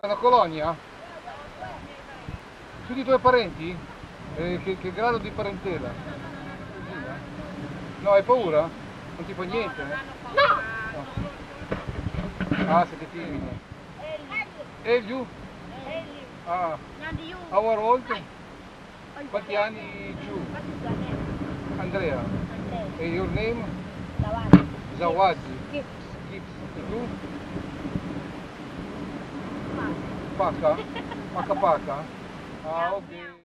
Una colonia? Tutti i tuoi parenti? Che grado di parentela? No, hai paura? Non ti fa niente? No! Ah, siete timidi. Elio? Ah. How old? Quanti anni giù? Andrea. E your name? Zawadi. Gibbs. E tu? Paca? Paca Paca? Ah, ok.